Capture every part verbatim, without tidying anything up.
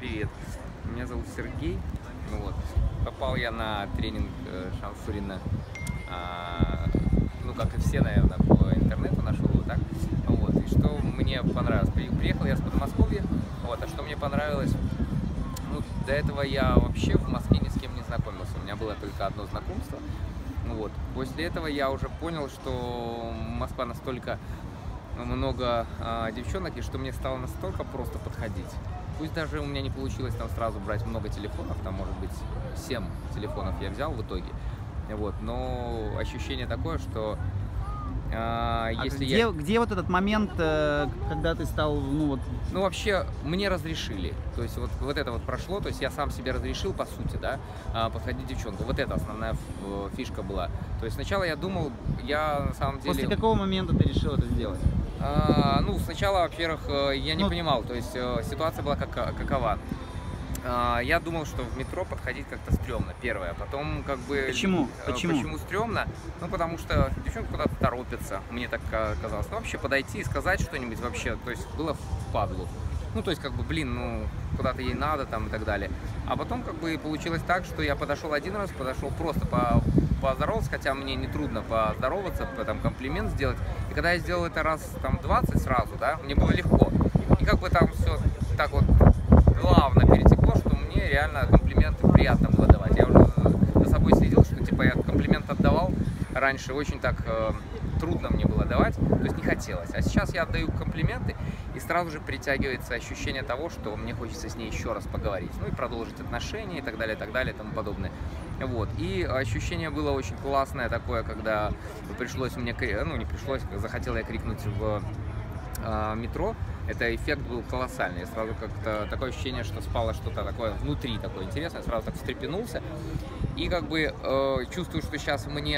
привет. Меня зовут Сергей. Ну вот. Попал я на тренинг Шамшурина, а, ну, как и все, наверное, по интернету нашел его, так? Вот. И что мне понравилось? Приехал я с Подмосковья, вот, а что мне понравилось? Ну, до этого я вообще в Москве ни с кем не знакомился, у меня было только одно знакомство. Вот. После этого я уже понял, что Москва настолько много а, девчонок, и что мне стало настолько просто подходить. Пусть даже у меня не получилось там сразу брать много телефонов, там, может быть, семь телефонов я взял в итоге, вот, но ощущение такое, что а, а если где, я... где вот этот момент, когда ты стал, ну вот... Ну, вообще, мне разрешили, то есть вот, вот это вот прошло, то есть я сам себе разрешил, по сути, да, подходить девчонку, вот это основная фишка была. То есть сначала я думал, я на самом деле... После какого момента ты решил это сделать? А, ну, сначала, во-первых, я не ну... понимал, то есть ситуация была как, какова. А, я думал, что в метро подходить как-то стрёмно, первое. Потом, как бы... Почему? Почему? Почему стрёмно? Ну, потому что девчонки куда-то торопятся, мне так казалось. Ну, вообще, подойти и сказать что-нибудь вообще, то есть было впадлу. Ну, то есть, как бы, блин, ну, куда-то ей надо, там, и так далее. А потом, как бы, получилось так, что я подошел один раз, подошел просто по... поздороваться, хотя мне не трудно поздороваться, там, комплимент сделать. И когда я сделал это раз, там, двадцать сразу, да, мне было легко. И как бы там все так вот плавно перетекло, что мне реально комплименты приятно было давать. Я уже за собой следил, что, типа, я комплимент отдавал раньше, очень так э, трудно мне было давать, то есть не хотелось. А сейчас я отдаю комплименты, и сразу же притягивается ощущение того, что мне хочется с ней еще раз поговорить, ну и продолжить отношения и так далее, и так далее, и тому подобное. Вот. И ощущение было очень классное такое, когда пришлось мне, ну не пришлось, захотел я крикнуть в э, метро. Это эффект был колоссальный. Я сразу как-то такое ощущение, что спало что-то такое внутри, такое интересное. Я сразу так встрепенулся. И как бы э, чувствую, что сейчас мне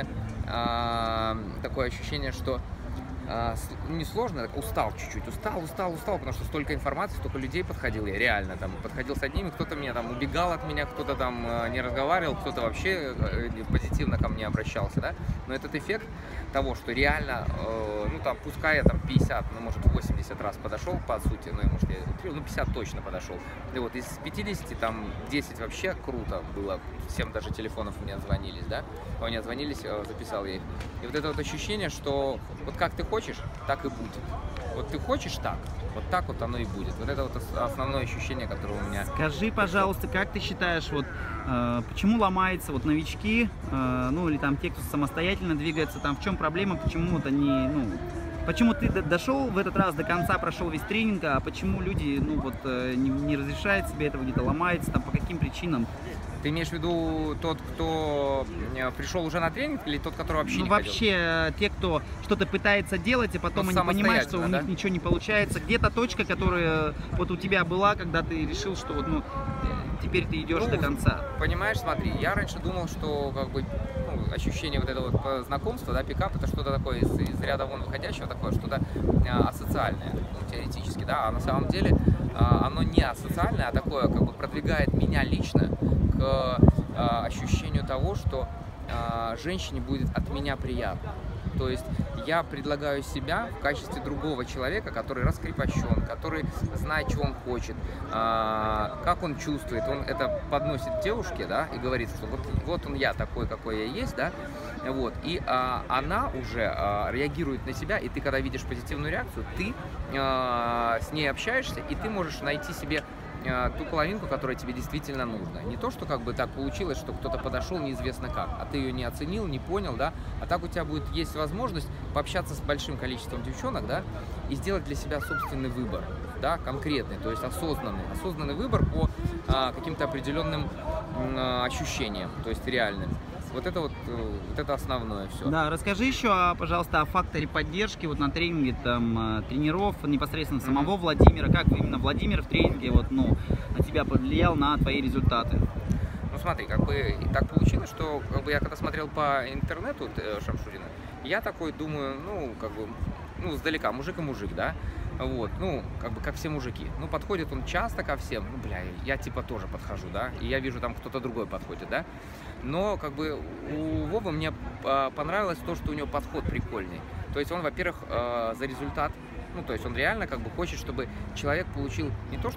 э, такое ощущение, что Uh, не сложно, устал чуть-чуть, устал, устал, устал, потому что столько информации, столько людей подходил я, реально, там, подходил с одними, кто-то меня там убегал от меня, кто-то там uh, не разговаривал, кто-то вообще uh, позитивно ко мне обращался, да, но этот эффект того, что реально, uh, ну, там, пускай я там пятьдесят, ну, может, восемьдесят раз подошел, по сути, ну, может, я, ну, пятьдесят точно подошел, и вот из пятидесяти, там, десять вообще круто было, всем даже телефонов у меня звонились, да, у меня звонились, записал я их, и вот это вот ощущение, что вот как ты хочешь, хочешь, так и будет. Вот ты хочешь так, вот так вот оно и будет. Вот это вот основное ощущение, которое у меня. Скажи, пожалуйста, как ты считаешь, вот э, почему ломаются вот новички, э, ну или там те, кто самостоятельно двигается, там в чем проблема, почему вот они, ну, почему ты дошел в этот раз до конца, прошел весь тренинг, а почему люди, ну вот, э, не, не разрешают себе этого, где-то ломаются, там по каким причинам? Ты имеешь в виду тот, кто пришел уже на тренинг, или тот, который вообще ну, не вообще, ходил? те, кто что-то пытается делать, и потом ну, они понимают, что у да? них ничего не получается. Где-то точка, которая вот у тебя была, когда ты решил, что вот, ну, теперь ты идешь ну, до конца. Понимаешь, смотри, я раньше думал, что как бы ну, ощущение вот этого вот знакомства, да, пикап, это что-то такое из, из ряда вон выходящего, такое что-то а, асоциальное, ну, теоретически, да, а на самом деле а, оно не асоциальное, а такое как бы продвигает меня лично к а, ощущению того, что а, женщине будет от меня приятно. То есть я предлагаю себя в качестве другого человека, который раскрепощен, который знает, чего он хочет, а, как он чувствует. Он это подносит девушке, да, и говорит, что вот, вот он я такой, какой я есть, да, вот. И а, она уже а, реагирует на себя, и ты, когда видишь позитивную реакцию, ты а, с ней общаешься, и ты можешь найти себе ту половинку, которая тебе действительно нужна. Не то, что как бы так получилось, что кто-то подошел неизвестно как, а ты ее не оценил, не понял, да, а так у тебя будет есть возможность пообщаться с большим количеством девчонок, да, и сделать для себя собственный выбор, да, конкретный, то есть осознанный, осознанный выбор по а, каким-то определенным а, ощущениям, то есть реальным. Вот это вот, вот это основное все. Да, расскажи еще, пожалуйста, о факторе поддержки вот на тренинге там тренеров, непосредственно самого mm-hmm. Владимира. Как именно Владимир в тренинге вот, ну, на тебя повлиял, на твои результаты? Ну смотри, как бы так получилось, что как бы я когда смотрел по интернету Шамшурина, я такой думаю, ну, как бы, ну, сдалека, мужик и мужик, да, вот, ну, как бы, как все мужики. Ну, подходит он часто ко всем, ну, бля, я типа тоже подхожу, да, и я вижу, там кто-то другой подходит, да, но, как бы, у Вовы мне понравилось то, что у него подход прикольный. То есть он, во-первых, за результат, ну, то есть он реально, как бы, хочет, чтобы человек получил не то, что он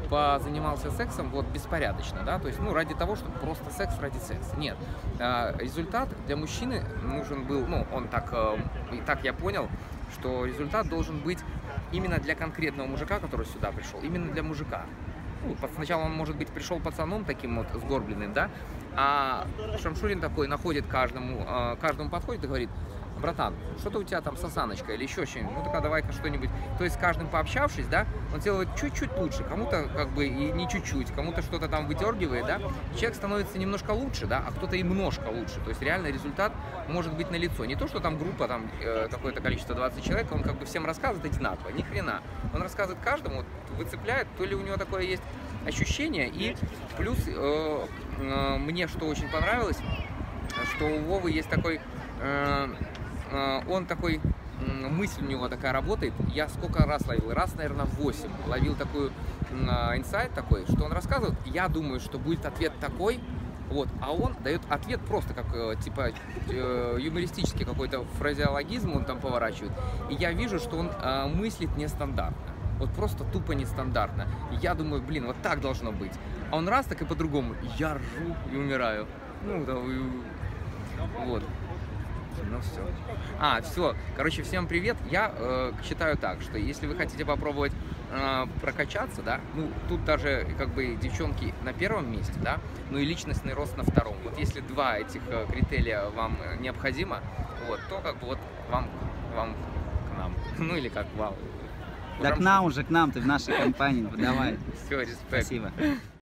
позанимался сексом вот беспорядочно, да, то есть, ну, ради того, чтобы просто секс ради секса. Нет. А, результат для мужчины нужен был, ну, он так, э, и так я понял, что результат должен быть именно для конкретного мужика, который сюда пришел, именно для мужика. Ну, сначала он, может быть, пришел пацаном таким вот сгорбленным, да, а Шамшурин такой находит каждому, э, каждому подходит и говорит: братан, что-то у тебя там с осаночкой или еще что-нибудь, ну, так давай-ка что-нибудь. То есть с каждым пообщавшись, да, он делает чуть-чуть лучше, кому-то как бы и не чуть-чуть, кому-то что-то там выдергивает, да, человек становится немножко лучше, да, а кто-то и немножко лучше, то есть реально результат может быть налицо. Не то, что там группа, там э, какое-то количество двадцать человек, он как бы всем рассказывает одинаково, ни хрена. Он рассказывает каждому, вот, выцепляет, то ли у него такое есть ощущение, и плюс э, э, мне что очень понравилось, что у Вовы есть такой... Э, он такой, мысль у него такая работает, я сколько раз ловил, раз, наверное, восемь, ловил такую инсайт такой, что он рассказывает, я думаю, что будет ответ такой, вот, а он дает ответ просто как, типа, юмористический какой-то фразеологизм он там поворачивает, и я вижу, что он мыслит нестандартно, вот просто тупо нестандартно, и я думаю, блин, вот так должно быть, а он раз так и по-другому, я ржу и умираю, ну, да, вот. Ну все. А, все. Короче, всем привет. Я э, считаю так, что если вы хотите попробовать э, прокачаться, да, ну, тут даже как бы девчонки на первом месте, да, ну и личностный рост на втором. Вот если два этих э, критерия вам необходимо, вот, то как бы вот вам, вам к нам. Ну или как вам. Да к нам уже, к нам, ты в нашей компании, давай. Все, респект. Спасибо.